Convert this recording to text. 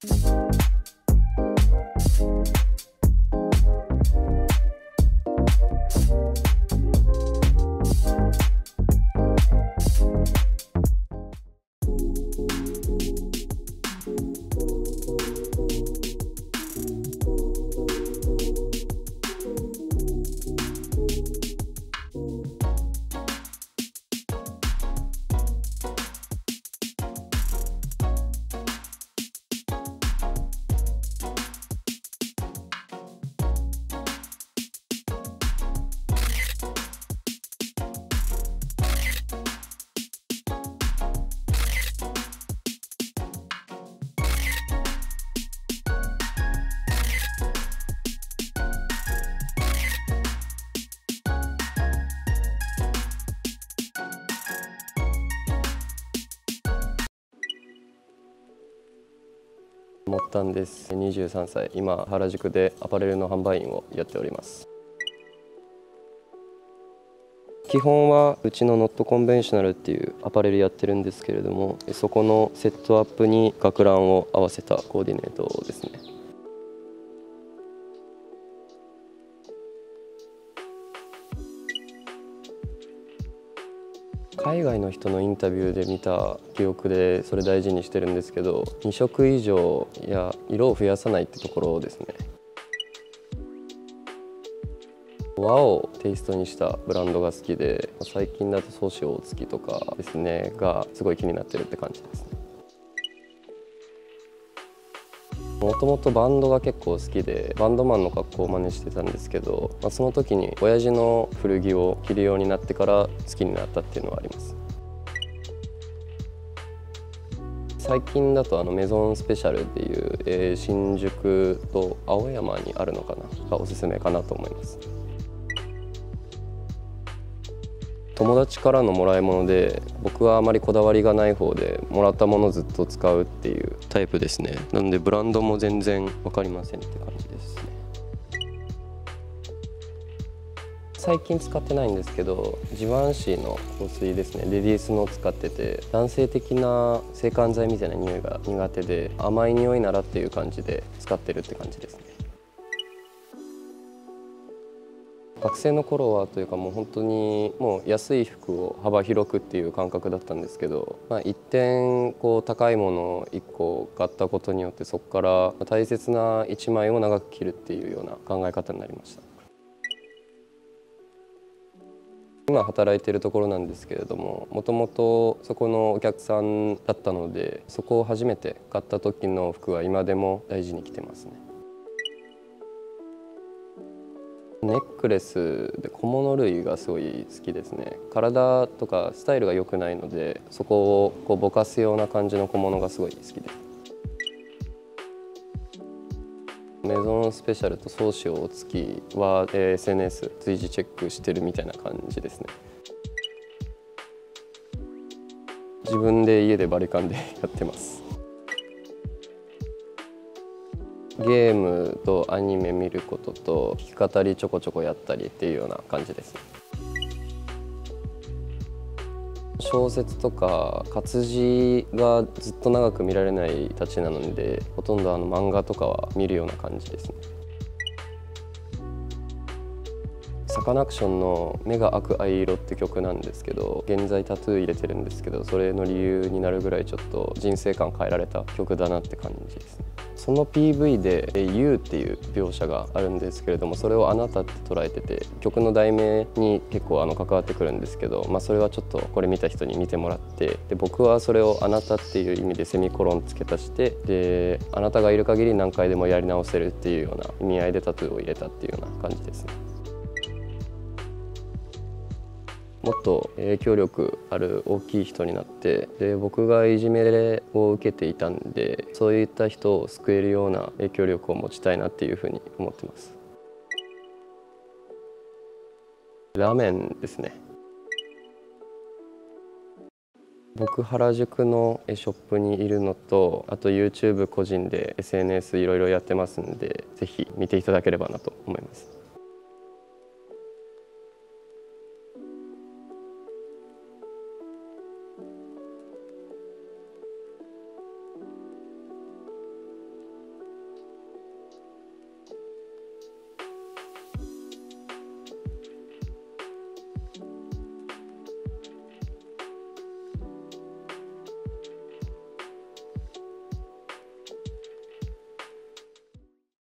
もったんです。23歳、今原宿でアパレルの販売員をやっております。基本はうちのノットコンベンショナルっていうアパレルやってるんですけれども、そこのセットアップに学ランを合わせたコーディネートですね。海外の人のインタビューで見た記憶でそれ大事にしてるんですけど、2色以上や色を増やさないってところですね。和をテイストにしたブランドが好きで、最近だと宗師大月とかですねがすごい気になってるって感じですね。もともとバンドが結構好きでバンドマンの格好を真似してたんですけど、その時に親父の古着を着るようになってから好きになったっていうのはあります。最近だとメゾンスペシャルっていう、新宿と青山にあるのかながおすすめかなと思います。友達からのもらい物で、僕はあまりこだわりがない方でもらったものをずっと使うっていうタイプですね。なのでブランドも全然分かりませんって感じですね。最近使ってないんですけど、ジバンシーの香水ですね、レディースのを使ってて、男性的な制汗剤みたいな匂いが苦手で、甘い匂いならっていう感じで使ってるって感じですね。学生の頃はというかもう本当にもう安い服を幅広くっていう感覚だったんですけど、一点こう高いものを1個買ったことによって、そこから大切な1枚を長く着るっていうような考え方になりました。今働いているところなんですけれども、もともとそこのお客さんだったので、そこを初めて買った時の服は今でも大事に着てますね。ネックレスで小物類がすごい好きですね。体とかスタイルが良くないので、そこをこうぼかすような感じの小物がすごい好きです。メゾンスペシャルと宗師大月は SNS 随時チェックしてるみたいな感じですね。自分で家でバリカンでやってます。ゲームとアニメ見ることと弾き語りちょこちょこやったりっていうような感じですね。小説とか活字がずっと長く見られないたちなので、ほとんど漫画とかは見るような感じですね。サカナクションの「目が開く藍色」って曲なんですけど、現在タトゥー入れてるんですけど、それの理由になるぐらいちょっと人生観変えられた曲だなって感じですね。その PV で「You」っていう描写があるんですけれども、それを「あなた」って捉えてて、曲の題名に結構関わってくるんですけど、それはちょっとこれ見た人に見てもらって、で僕はそれを「あなた」っていう意味でセミコロン付け足して、であなたがいる限り何回でもやり直せるっていうような意味合いでタトゥーを入れたっていうような感じですね。もっと影響力ある大きい人になって、で僕がいじめを受けていたんで、そういった人を救えるような影響力を持ちたいなっていうふうに思ってます。ラーメンですね。僕原宿のショップにいるのと、あと YouTube 個人で SNS いろいろやってますんで、ぜひ見ていただければなと思います。